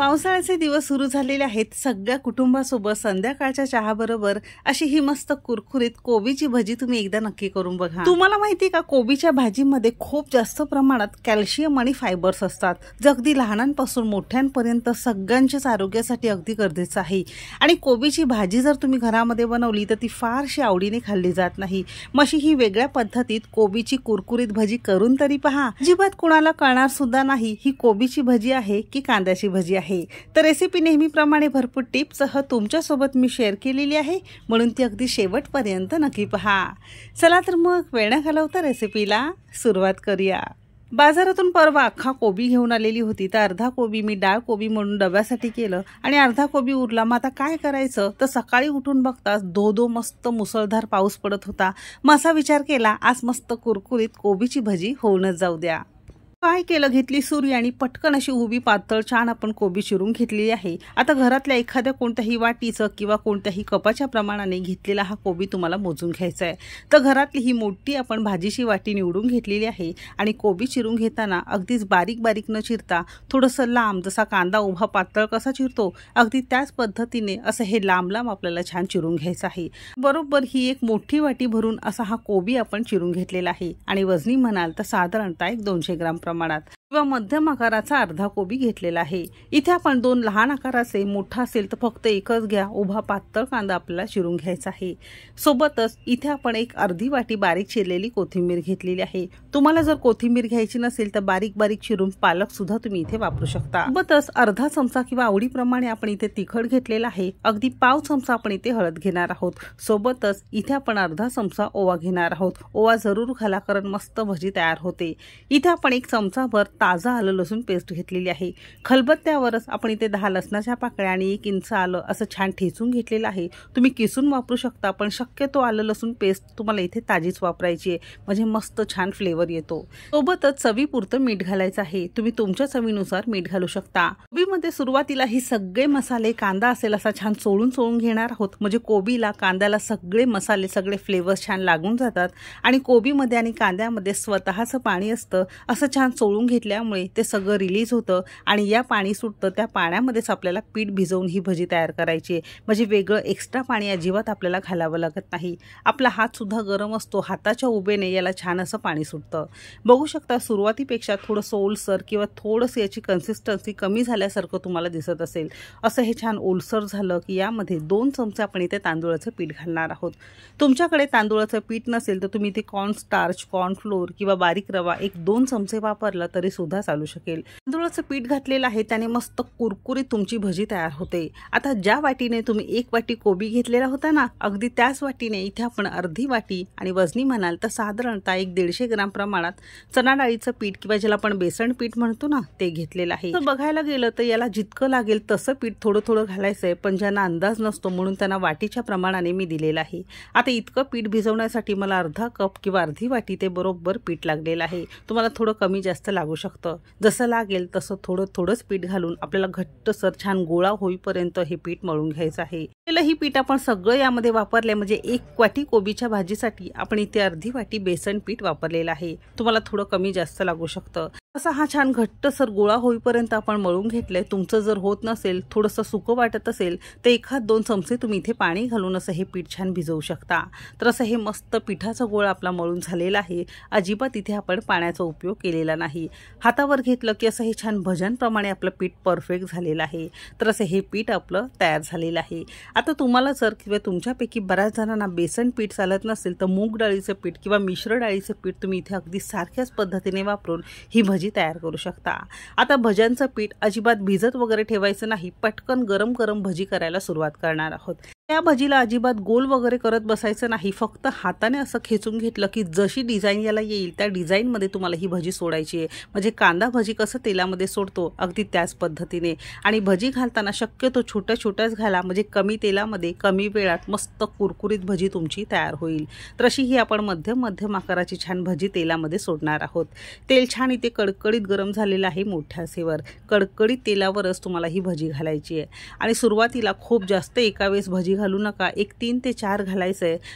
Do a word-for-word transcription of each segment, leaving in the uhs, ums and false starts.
पावसाळ्याचे दिवस सुरू झालेले आहेत। सगळ्या कुटुंबासोबत संध्याकाळच्या चहाबरोबर अशी ही मस्त कुरकुरीत कोबीची भजी तुम्ही एकदा नक्की करून बघा। तुम्हाला माहिती आहे का, कोबीच्या भाजीमध्ये खूप जास्त प्रमाणात कॅल्शियम आणि फायबर्स असतात, जे अगदी लहानांपासून मोठ्यांपर्यंत सगळ्यांच्याच आरोग्यासाठी अगदी गरजेचं आहे। आणि कोबीची भाजी जर तुम्ही घरामध्ये बनवली तर ती फारशी आवडीने खाल्ली जात नाही। मशी ही वेगळ्या पद्धतीत कोबीची कुरकुरीत भजी करून तरी पहा, अजिबात कोणाला कळणार सुद्धा नाही ही कोबीची भजी आहे की कांद्याची भजी आहे। तर रेसिपी नेहमीप्रमाणे भरपूर टिप्ससह तुमच्या सोबत मी शेअर केलेली आहे, म्हणून ती अगदी शेवटपर्यंत नक्की पहा। चला तर मग वेळ न घालवता रेसिपीला सुरुवात करूया। बाजारातून परवा अख्खा कोबी घेऊन आलेली होती, तर अर्धा कोबी मी डाळ कोबी म्हणून डब्यासाठी केलं आणि अर्धा कोबी उरला। मग आता काय करायचं, तर सकाळी उठून बघताच धो धो मस्त मुसळधार पाऊस पडत होता। मग असा विचार केला, आज मस्त कुरकुरीत कोबीची भजी होऊनच जाऊ द्या। काय केलं, घेतली सुरी आणि पटकन अशी उभी पातळ छान आपण कोबी चिरून घेतलेली आहे। आता घरातल्या एखाद्या कोणत्याही वाटीचं किंवा कोणत्याही कपाच्या प्रमाणाने घेतलेला हा कोबी तुम्हाला मोजून घ्यायचा आहे। तर घरातली ही मोठी आपण भाजीची वाटी निवडून घेतलेली आहे आणि कोबी चिरून घेताना अगदीच बारीक बारीक न चिरता थोडंसं लांब, जसा कांदा उभा पातळ कसा चिरतो अगदी त्याच पद्धतीने असं हे लांब लांब आपल्याला छान चिरून घ्यायचं आहे। बरोबर ही एक मोठी वाटी भरून असा हा कोबी आपण चिरून घेतलेला आहे आणि वजनी म्हणाल तर साधारणतः एक दोनशे ग्राम प्रमाणात किंवा मध्यम आकाराचा अर्धा कोबी घेतलेला आहे। इथे आपण दोन लहान आकाराचे, मोठा असेल तर फक्त एकच घ्या, उभा पातळ कांदा आपल्याला चिरून घ्यायचा आहे। सोबतच इथे आपण एक अर्धी वाटी बारीक चिरलेली कोथिंबीर घेतलेली आहे। तुम्हाला जर कोथिंबीर घ्यायची नसेल तर बारीक बारीक चिरून पालक सुद्धा तुम्ही इथे वापरू शकता। सोबतच अर्धा चमचा किंवा आवडीप्रमाणे आपण इथे तिखट घेतलेला आहे। अगदी पाव चमचा आपण इथे हळद घेणार आहोत। सोबतच इथे आपण अर्धा चमचा ओवा घेणार आहोत। ओवा जरूर घाला, कारण मस्त भजी तयार होते। इथे आपण एक चमचाभर ताजा आलं लसूण पेस्ट घेतलेली आहे। खलबत्त्यावरच आपण इथे दहा लसणाच्या पाकळ्या आणि एक इंच आलं असं छान ठेचून घेतलेलं आहे। तुम्ही किसून वापरू शकता, पण शक्यतो आलं लसूण पेस्ट तुम्हाला इथे ताजीच वापरायची आहे, म्हणजे मस्त छान फ्लेवर येतो। सोबतच चवीपुरतं मीठ घालायचं आहे। तुम्ही तुमच्या चवीनुसार मीठ घालू शकता। कोबीमध्ये सुरुवातीला ही सगळे मसाले कांदा असेल असा छान चोळून चोळून घेणार आहोत, म्हणजे कोबीला कांद्याला सगळे मसाले सगळे फ्लेवर्स छान लागून जातात आणि कोबीमध्ये आणि कांद्यामध्ये स्वतःचं पाणी असतं, असं छान चोळून घेतल्यामुळे ते सगळं रिलीज होतं आणि या पाणी सुटतं त्या पाण्यामध्येच आपल्याला पीठ भिजवून ही भजी तयार करायची आहे, म्हणजे वेगळं एक्स्ट्रा पाणी अजिबात आपल्याला घालावं लागत नाही। आपला हात सुद्धा गरम असतो, हाताच्या उभेने याला छान असं पाणी सुटतं। बघू शकता सुरुवातीपेक्षा थोडंसं ओलसर किंवा थोडंसं याची कन्सिस्टन्सी कमी झाल्यासारखं तुम्हाला दिसत असेल। असं हे छान ओलसर झालं की यामध्ये दोन चमचे आपण इथे तांदूळाचं पीठ घालणार आहोत। तुमच्याकडे तांदूळाचं पीठ नसेल तर तुम्ही इथे कॉर्न स्टार्च, कॉर्न फ्लोअर किंवा बारीक रवा एक दोन चमचे वापरला तरी सुद्धा चालू शकेल। तांदूळाचं पीठ घातलेलं आहे त्याने मस्त कुरकुरीत तुमची भजी तयार होते। आता ज्या वाटीने तुम्ही एक वाटी कोबी घेतलेला होता ना, अगदी त्याच वाटीने इथे आपण अर्धी वाटी आणि वजनी म्हणाल तर साधारणतः एक दीडशे ग्राम प्रमाणात चणा डाळीचं पीठ किंवा ज्याला आपण बेसन पीठ म्हणतो ना ते घेतलेलं आहे। तर बघायला गेलं तर याला जितकं लागेल तसं पीठ थोडं थोडं घालायचंय, पण ज्यांना अंदाज नसतो म्हणून त्यांना वाटीच्या प्रमाणाने मी दिलेलं आहे। आता इतकं पीठ भिजवण्यासाठी मला अर्धा कप किंवा अर्धी वाटी ते बरोबर पीठ लागलेलं आहे। तुम्हाला थोडं कमी जास्त लागू शकतं, जसं लागेल तसं थोडं थोडंच पीठ घालून आपल्याला घट्टसर छान गोळा होईपर्यंत हे पीठ मळून घ्यायचं आहे। ही पीठ आपण सगळं यामध्ये वापरले, म्हणजे एक वाटी कोबीच्या भाजीसाठी आपण इथे अर्धी वाटी बेसन पीठ वापरलेलं आहे। तुम्हाला थोडं कमी जास्त लागू शकतं। असा हा छान घट्टसर गोळा होईपर्यंत आपण मळून घेतलंय। तुमचं जर होत नसेल, थोडंसं सुकं वाटत असेल तर एखाद दोन चमचे तुम्ही इथे पाणी घालून असं हे पीठ छान भिजवू शकता। तर असं हे मस्त पिठाचा गोळा आपला मळून झालेला आहे। अजिबात इथे आपण पाण्याचा उपयोग केलेला नाही। हातावर घेतलं की असं हे छान भज्यांप्रमाणे आपलं पीठ परफेक्ट झालेलं आहे। तर असं हे पीठ आपलं तयार झालेलं आहे। आता तुम्हाला जर किंवा तुमच्यापैकी बऱ्याच जणांना बेसन पीठ चालत नसेल तर मूग डाळीचं पीठ किंवा मिश्र डाळीचं पीठ तुम्ही इथे अगदी सारख्याच पद्धतीने वापरून ही भजी तयार करू शकता। आता भज्यांचं पीठ अजिबात भिजत वगैरे ठेवायचं नाही, पटकन गरम गरम भजी करायला सुरुवात करणार आहोत। या भजीला अजिबात गोल वगैरे करत बसायचं नाही, फक्त हाताने असं खेचून घेतलं की जशी डिझाईन याला येईल त्या डिझाईनमध्ये तुम्हाला ही भजी सोडायची आहे, म्हणजे कांदा भजी कसं तेलामध्ये सोडतो अगदी त्याच पद्धतीने। आणि भजी घालताना शक्यतो छोट्या छोट्याच घाला, म्हणजे कमी तेलामध्ये कमी वेळात मस्त कुरकुरीत भजी तुमची तयार होईल। तर अशी ही आपण मध्यम मध्यम आकाराची छान भजी तेलामध्ये सोडणार आहोत। तेल छान इथे कडकडीत गरम झालेलं आहे। मोठ्या आचेवर कडकडीत तेलावरच तुम्हाला ही भजी घालायची आहे आणि सुरुवातीला खूप जास्त एका वेळेस भजी घालू नका, एक तीन ते चार घालायचं आहे आणि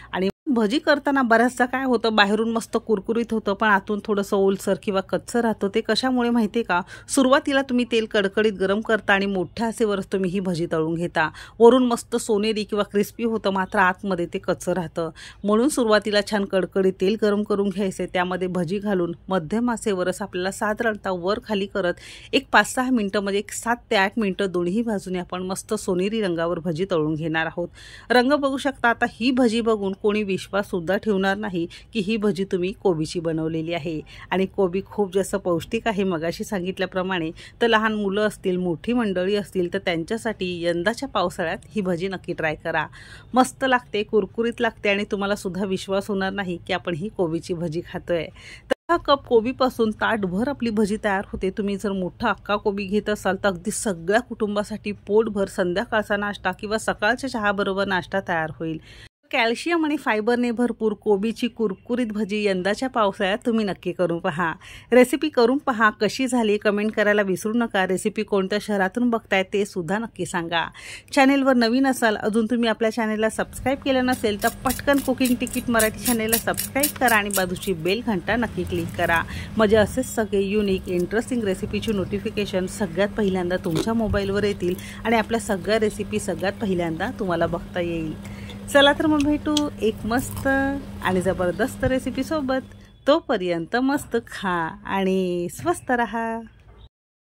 भजी करताना बऱ्याचदा काय होतं, बाहेरून मस्त कुरकुरीत होतं पण आतून थोडंसं ओलसर किंवा कच्चं राहतं. ते कशामुळे माहिती आहे का? सुरुवातीला तुम्ही तेल कडकडीत गरम करता आणि मोठ्या आचेवरच तुम्ही ही भजी तळून घेता. वरून मस्त सोनेरी किंवा क्रिस्पी होतं, मात्र आतमध्ये ते कच्चं राहतं. म्हणून सुरुवातीला छान कडकडीत तेल गरम करून घ्यायचे, त्यामध्ये भजी घालून मध्यम आचेवरच आपल्याला साधारणतः वर खाली करत एक पाच सहा मिनटं म्हणजे एक सात ते आठ मिनटं दोन्ही बाजूने आपण मस्त सोनेरी रंगावर भजी तळून घेणार आहोत. रंग बघू शकता. आता ही भजी बघून कोणी विश्वास सुद्धा ठेवणार नाही की ही भजी तुम्ही कोबीची बनवलेली आहे. आणि कोबी खूप जास्त पौष्टिक आहे मगाशी सांगितल्याप्रमाणे. तर लहान मुलं असतील, मोठी मंडळी असतील तर त्यांच्यासाठी यंदाच्या पावसाळ्यात ही भजी नक्की ट्राय करा. मस्त लागते, कुरकुरीत लागते आणि तुम्हाला सुद्धा विश्वास होणार नाही की आपण ही कोबीची भजी खातोय. हा कप कोबीपासून ताटभर आपली भजी तयार होते. तुम्ही जर मोठा अख्खा कोबी घेत असाल तर अगदी सगळ्या कुटुंबासाठी पोटभर संध्याकाळचा नाश्ता किंवा सकाळच्या चहाबरोबर नाश्ता तयार होईल. कॅल्शियम आणि फायबरने भरपूर कोबीची कुरकुरीत भजी यंदाच्या पावसाळ्यात तुम्ही नक्की करून पहा. रेसिपी करून पहा, कशी झाली कमेंट करायला विसरू नका. रेसिपी कोणत्या शहरातून बघताय ते सुद्धा नक्की सांगा. चॅनेलवर नवीन असाल, अजून तुम्ही आपल्या चॅनेलला सबस्क्राईब केलं नसेल तर पटकन कुकिंग तिकीट मराठी चॅनेलला सबस्क्राईब करा आणि बाजूची बेल घंटा नक्की क्लिक करा. म्हणजे असेच सगळे युनिक इंटरेस्टिंग रेसिपीची नोटिफिकेशन सगळ्यात पहिल्यांदा तुमच्या मोबाईलवर येतील आणि आपल्या सगळ्या रेसिपी सगळ्यात पहिल्यांदा तुम्हाला बघता येईल. चला तर मग भेटू एक मस्त आणि जबरदस्त रेसिपी सोबत. तोपर्यंत मस्त खा आणि स्वस्त रहा.